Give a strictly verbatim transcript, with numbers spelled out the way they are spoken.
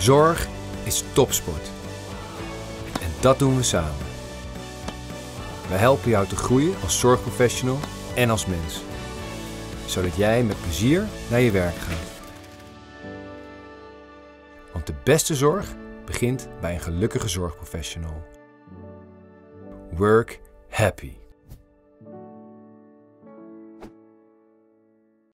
Zorg is topsport. En dat doen we samen. We helpen jou te groeien als zorgprofessional en als mens. Zodat jij met plezier naar je werk gaat. Want de beste zorg begint bij een gelukkige zorgprofessional. Work happy.